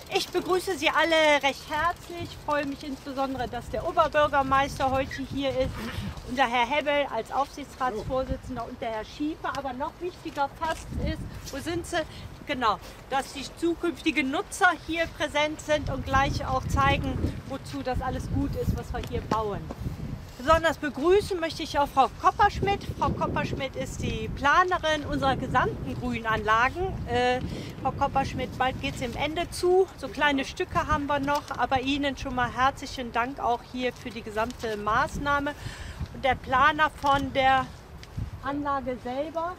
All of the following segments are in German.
Ich begrüße Sie alle recht herzlich. Ich freue mich insbesondere, dass der Oberbürgermeister heute hier ist und der Herr Hebbel als Aufsichtsratsvorsitzender und der Herr Schiefer. Aber noch wichtiger fast ist, wo sind Sie? Genau, dass die zukünftigen Nutzer hier präsent sind und gleich auch zeigen, wozu das alles gut ist, was wir hier bauen. Besonders begrüßen möchte ich auch Frau Kopperschmidt. Frau Kopperschmidt ist die Planerin unserer gesamten Grünanlagen. Frau Kopperschmidt, bald geht es dem Ende zu. So kleine Stücke haben wir noch, aber Ihnen schon mal herzlichen Dank auch hier für die gesamte Maßnahme. Und der Planer von der Anlage selber,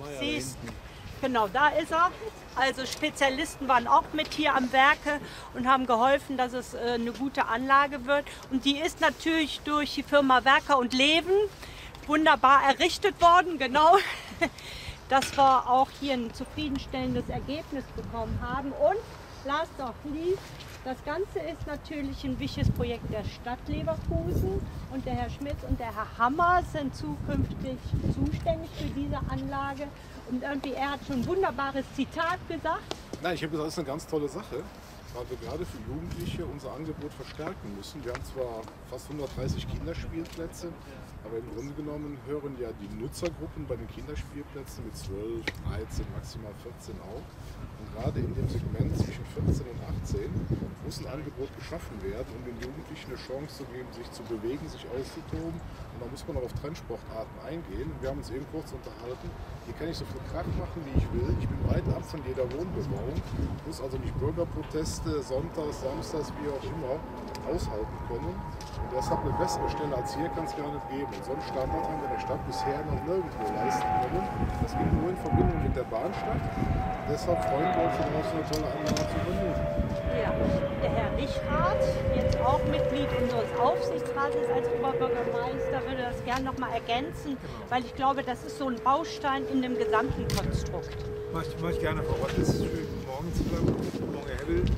genau, da ist er. Also Spezialisten waren auch mit hier am Werke und haben geholfen, dass es eine gute Anlage wird. Und die ist natürlich durch die Firma Werker und Leven wunderbar errichtet worden, genau, dass wir auch hier ein zufriedenstellendes Ergebnis bekommen haben. Und last but not least, das Ganze ist natürlich ein wichtiges Projekt der Stadt Leverkusen und der Herr Schmitz und der Herr Hammer sind zukünftig zuständig für diese Anlage. Und irgendwie, er hat schon ein wunderbares Zitat gesagt. Nein, ich habe gesagt, das ist eine ganz tolle Sache, weil wir gerade für Jugendliche unser Angebot verstärken müssen. Wir haben zwar fast 130 Kinderspielplätze, aber im Grunde genommen hören ja die Nutzergruppen bei den Kinderspielplätzen mit 12, 13, maximal 14 auf. Und gerade in dem Segment zwischen 14 und 18 muss ein Angebot geschaffen werden, um den Jugendlichen eine Chance zu geben, sich zu bewegen, sich auszutoben. Und da muss man auch auf Trendsportarten eingehen. Wir haben uns eben kurz unterhalten. Hier kann ich so viel Krach machen, wie ich will. Ich bin weit ab von jeder Wohnbebauung. Ich muss also nicht Bürgerproteste sonntags, samstags, wie auch immer, aushalten können. Und deshalb eine bessere Stelle als hier kann es gar nicht geben. Und so einen Standard haben wir in der Stadt bisher noch nirgendwo leisten können. Das geht nur in Verbindung mit der Bahnstadt. Und deshalb freuen wir uns, darauf so eine tolle Anlage zu übernehmen. Ja, der Herr Richrath, jetzt auch Mitglied unseres Aufsichtsrates als Oberbürgermeister, würde das gerne noch mal ergänzen, weil ich glaube, das ist so ein Baustein in dem gesamten Konstrukt. Mach ich gerne, Frau Rottes. Schönen Morgen zusammen. Guten Morgen, Herr Hebbel.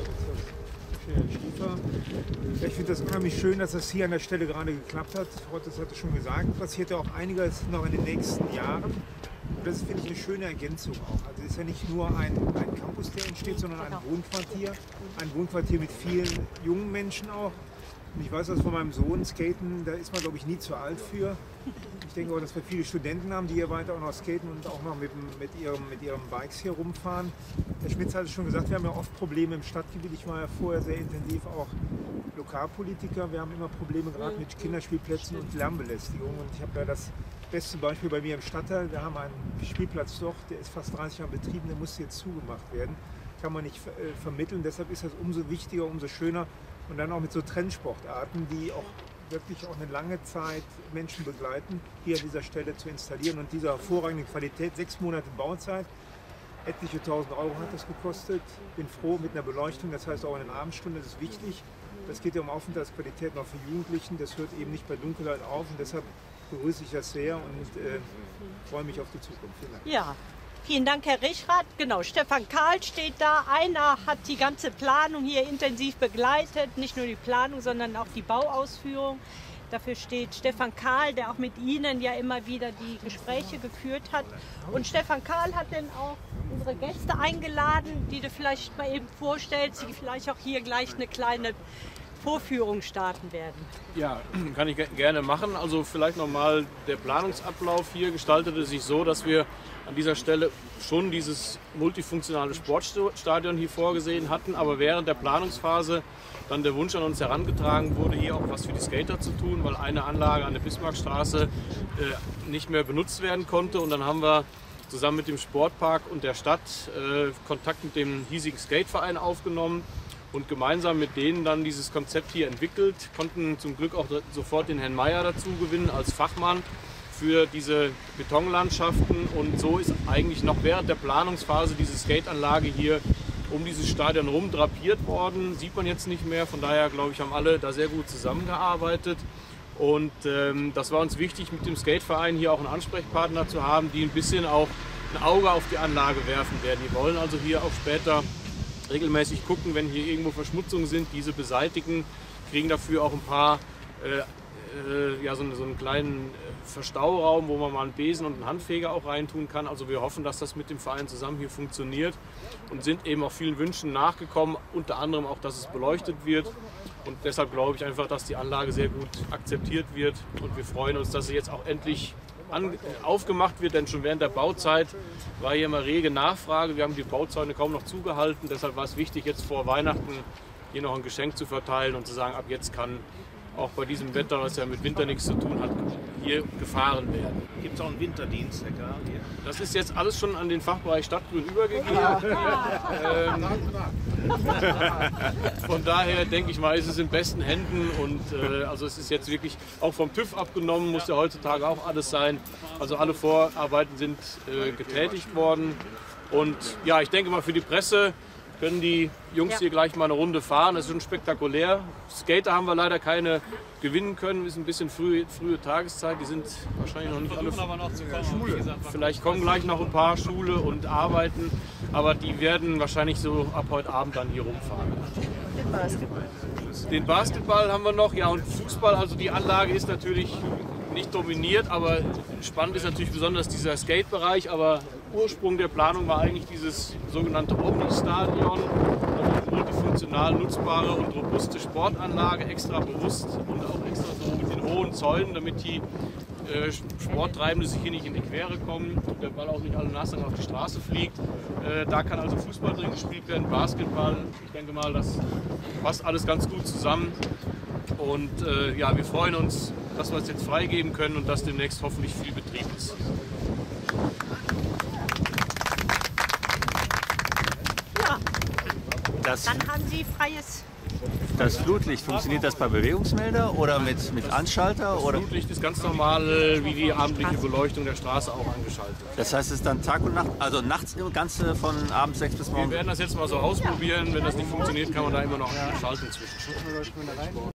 Herr Schiefer. Ich finde das unheimlich schön, dass das hier an der Stelle gerade geklappt hat. Frau Rottes hatte schon gesagt, passiert ja auch einiges noch in den nächsten Jahren. Und das finde ich eine schöne Ergänzung auch. Also es ist ja nicht nur ein Campus, der entsteht, sondern ein Wohnquartier. Ein Wohnquartier mit vielen jungen Menschen auch. Und ich weiß das von meinem Sohn, Skaten, da ist man, glaube ich, nie zu alt für. Ich denke auch, dass wir viele Studenten haben, die hier weiter auch noch skaten und auch noch mit ihren Bikes hier rumfahren. Herr Schmitz hat es schon gesagt, wir haben ja oft Probleme im Stadtgebiet. Ich war ja vorher sehr intensiv auch Lokalpolitiker. Wir haben immer Probleme gerade mit Kinderspielplätzen und Lärmbelästigung. Und ich habe ja das beste Beispiel bei mir im Stadtteil. Wir haben einen Spielplatz doch, der ist fast 30 Jahre betrieben, der muss jetzt zugemacht werden. Kann man nicht vermitteln. Deshalb ist das umso wichtiger, umso schöner. Und dann auch mit so Trendsportarten, die auch wirklich auch eine lange Zeit Menschen begleiten, hier an dieser Stelle zu installieren. Und dieser hervorragenden Qualität, 6 Monate Bauzeit, etliche 1000 € hat das gekostet. Bin froh mit einer Beleuchtung, das heißt auch in den Abendstunden, das ist wichtig. Das geht ja um Aufenthaltsqualität noch für Jugendlichen, das hört eben nicht bei Dunkelheit auf und deshalb begrüße ich das sehr und freue mich auf die Zukunft. Vielen Dank. Ja. Vielen Dank, Herr Richrath. Genau, Stefan Karl steht da. Einer hat die ganze Planung hier intensiv begleitet. Nicht nur die Planung, sondern auch die Bauausführung. Dafür steht Stefan Karl, der auch mit Ihnen ja immer wieder die Gespräche geführt hat. Und Stefan Karl hat dann auch unsere Gäste eingeladen, die du vielleicht mal eben vorstellst, die vielleicht auch hier gleich eine kleine Vorführung starten werden. Ja, kann ich gerne machen. Also vielleicht nochmal, der Planungsablauf hier gestaltete sich so, dass wir an dieser Stelle schon dieses multifunktionale Sportstadion hier vorgesehen hatten, aber während der Planungsphase dann der Wunsch an uns herangetragen wurde, hier auch was für die Skater zu tun, weil eine Anlage an der Bismarckstraße nicht mehr benutzt werden konnte. Und dann haben wir zusammen mit dem Sportpark und der Stadt Kontakt mit dem hiesigen Skateverein aufgenommen und gemeinsam mit denen dann dieses Konzept hier entwickelt, konnten zum Glück auch sofort den Herrn Meier dazu gewinnen als Fachmann für diese Betonlandschaften. Und so ist eigentlich noch während der Planungsphase diese Skateanlage hier um dieses Stadion rum drapiert worden. Sieht man jetzt nicht mehr, von daher glaube ich, haben alle da sehr gut zusammengearbeitet. Und das war uns wichtig, mit dem Skateverein hier auch einen Ansprechpartner zu haben, die ein bisschen auch ein Auge auf die Anlage werfen werden. Die wollen also hier auch später regelmäßig gucken, wenn hier irgendwo Verschmutzungen sind, diese beseitigen, kriegen dafür auch ein paar ja, so einen kleinen Verstauraum, wo man mal einen Besen und einen Handfeger auch reintun kann. Also wir hoffen, dass das mit dem Verein zusammen hier funktioniert und sind eben auch vielen Wünschen nachgekommen, unter anderem auch, dass es beleuchtet wird. Und deshalb glaube ich einfach, dass die Anlage sehr gut akzeptiert wird und wir freuen uns, dass sie jetzt auch endlich aufgemacht wird, denn schon während der Bauzeit war hier immer rege Nachfrage. Wir haben die Bauzäune kaum noch zugehalten, deshalb war es wichtig, jetzt vor Weihnachten hier noch ein Geschenk zu verteilen und zu sagen, ab jetzt kann auch bei diesem Wetter, was ja mit Winter nichts zu tun hat, hier gefahren werden. Gibt es auch einen Winterdienst, Herr Karl, hier? Das ist jetzt alles schon an den Fachbereich Stadtgrün übergegeben. Von daher denke ich mal, ist es in besten Händen und also es ist jetzt wirklich auch vom TÜV abgenommen, muss ja heutzutage auch alles sein. Also alle Vorarbeiten sind getätigt worden und ja, ich denke mal für die Presse können die Jungs hier gleich mal eine Runde fahren. Das ist schon spektakulär. Skater haben wir leider keine gewinnen können. Ist ein bisschen frühe Tageszeit. Die sind wahrscheinlich noch nicht alle. Aber noch zu kommen. Vielleicht kommen gleich noch ein paar Schule und arbeiten. Aber die werden wahrscheinlich so ab heute Abend dann hier rumfahren. Den Basketball haben wir noch. Ja, und Fußball. Also die Anlage ist natürlich nicht dominiert, aber spannend ist natürlich besonders dieser Skate-Bereich. Aber Ursprung der Planung war eigentlich dieses sogenannte Omni-Stadion, also eine multifunktional nutzbare und robuste Sportanlage, extra bewusst und auch extra so mit den hohen Zäunen, damit die Sporttreibende sich hier nicht in die Quere kommen und der Ball auch nicht alle Nasen auf die Straße fliegt. Da kann also Fußball drin gespielt werden, Basketball. Ich denke mal, das passt alles ganz gut zusammen. Und ja, wir freuen uns, dass wir es jetzt freigeben können und dass demnächst hoffentlich viel Betrieb ist. Dann haben Sie freies. Das Flutlicht, funktioniert das per Bewegungsmelder oder mit Anschalter? Oder? Flutlicht ist ganz normal wie die abendliche Beleuchtung der Straße auch angeschaltet. Das heißt, es ist dann Tag und Nacht, also nachts im Ganze von abends 6 bis morgens? Wir werden das jetzt mal so ausprobieren. Wenn das nicht funktioniert, kann man da immer noch schalten zwischen.